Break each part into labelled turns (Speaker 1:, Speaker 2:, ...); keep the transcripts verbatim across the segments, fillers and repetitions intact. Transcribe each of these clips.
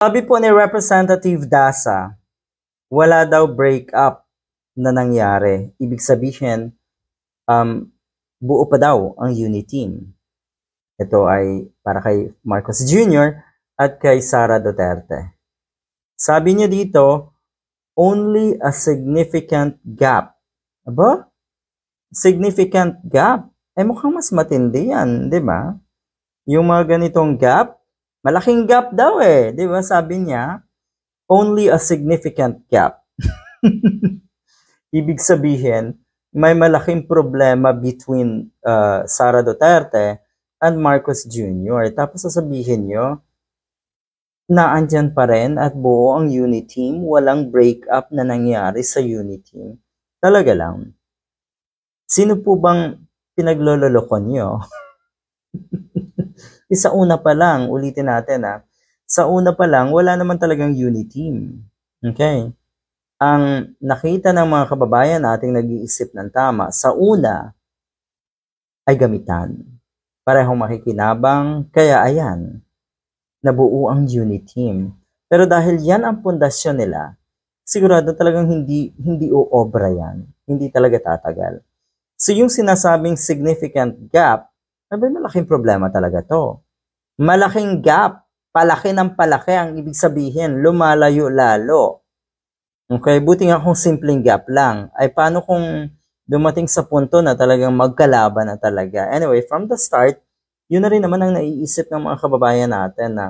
Speaker 1: Sabi po ni Representative Dasa, wala daw breakup na nangyari. Ibig sabihin, um, buo pa daw ang unit team. Ito ay para kay Marcos Junior at kay Sara Duterte. Sabi niya dito, only a significant gap. Aba? Significant gap? Eh mukhang mas matindi yan, di ba? Yung mga ganitong gap, malaking gap daw eh, di ba? Sabi niya, only a significant gap. Ibig sabihin, may malaking problema between uh, Sara Duterte and Marcos Junior Tapos sasabihin nyo, na andyan pa rin at buo ang unit team, walang breakup na nangyari sa unit team. Talaga lang. Sino po bang pinaglololokon nyo? Sa una pa lang, ulitin natin ha, sa una pa lang, wala naman talagang unit team. Okay? Ang nakita ng mga kababayan nating nag-iisip ng tama, sa una ay gamitan. Parehong makikinabang, kaya ayan, nabuo ang unit team. Pero dahil yan ang pundasyon nila, sigurado talagang hindi hindi uobra yan. Hindi talaga tatagal. So yung sinasabing significant gap, ay malaking problema talaga to. Malaking gap, palaki ng palaki ang ibig sabihin, lumalayo lalo. Okay, buti nga kung simpleng gap lang. Ay paano kung dumating sa punto na talagang magkalaban na talaga? Anyway, from the start, yun na rin naman ang naiisip ng mga kababayan natin na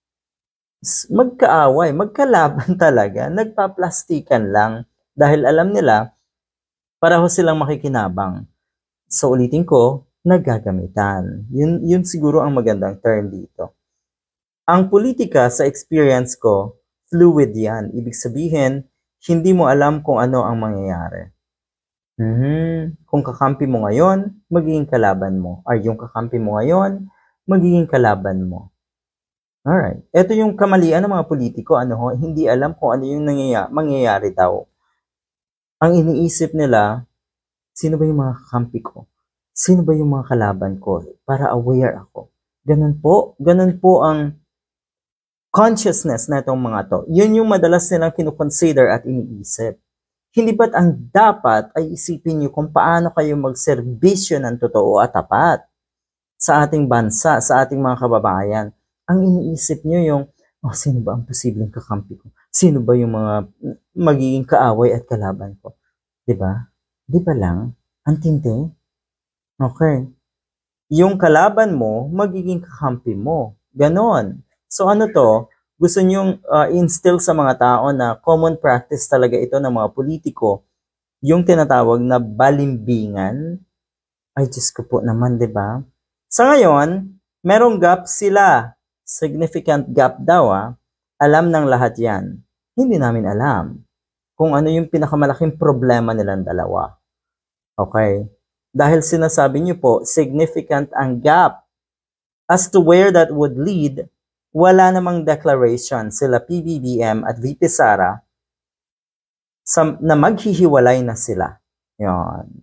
Speaker 1: magkaaway, magkalaban talaga, nagpaplastikan lang dahil alam nila pareho silang makikinabang. So ulitin ko, naggagamitan. Yun, yun siguro ang magandang term dito. Ang politika sa experience ko, fluid yan. Ibig sabihin, hindi mo alam kung ano ang mangyayari. Mm-hmm. Kung kakampi mo ngayon, magiging kalaban mo. Or yung kakampi mo ngayon, magiging kalaban mo. Alright. Ito yung kamalian ng mga politiko, ano ho, hindi alam kung ano yung nangyayari, mangyayari daw. Ang iniisip nila, sino ba yung mga kakampi ko? Sino ba yung mga kalaban ko? Para aware ako. Ganun po, ganun po ang consciousness na itong mga to. Yun yung madalas nilang kinukonsider at iniisip. Hindi ba't ang dapat ay isipin nyo kung paano kayo magserbisyo ng totoo at tapat sa ating bansa, sa ating mga kababayan. Ang iniisip nyo yung, oh, sino ba ang posibleng kakampi ko? Sino ba yung mga magiging kaaway at kalaban ko? Diba? Di ba lang? Ang tindi? Okay. Yung kalaban mo, magiging kakampi mo. Ganon. So ano to? Gusto nyong uh, instill sa mga tao na common practice talaga ito ng mga politiko, yung tinatawag na balimbingan. Ay, Diyos ko po naman, di ba? Sa ngayon, merong gap sila. Significant gap daw, ah. Alam ng lahat yan. Hindi namin alam kung ano yung pinakamalaking problema nilang dalawa. Okay? Dahil sinasabi niyo po, significant ang gap. As to where that would lead, wala namang declaration sila P B B M at V P Sara sa, na maghihiwalay na sila. Yon.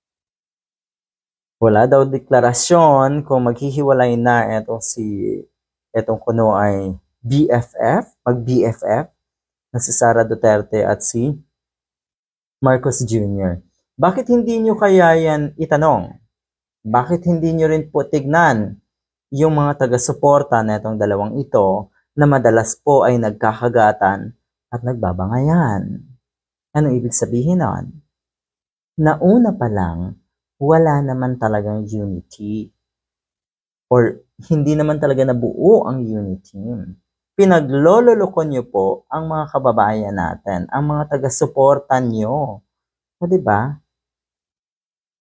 Speaker 1: Wala daw deklarasyon kung maghihiwalay na etong si etong kuno ay B F F, mag-B F F na si Sara Duterte at si Marcos Junior Bakit hindi nyo kaya yan itanong? Bakit hindi nyo rin po tignan yung mga taga-suporta na itong dalawang ito na madalas po ay nagkakagatan at nagbabangayan? Anong ibig sabihin nun? Nauna pa lang, wala naman talagang unity. Or hindi naman talaga nabuo ang unity. Pinaglololokon nyo po ang mga kababayan natin, ang mga taga-suporta nyo. O diba?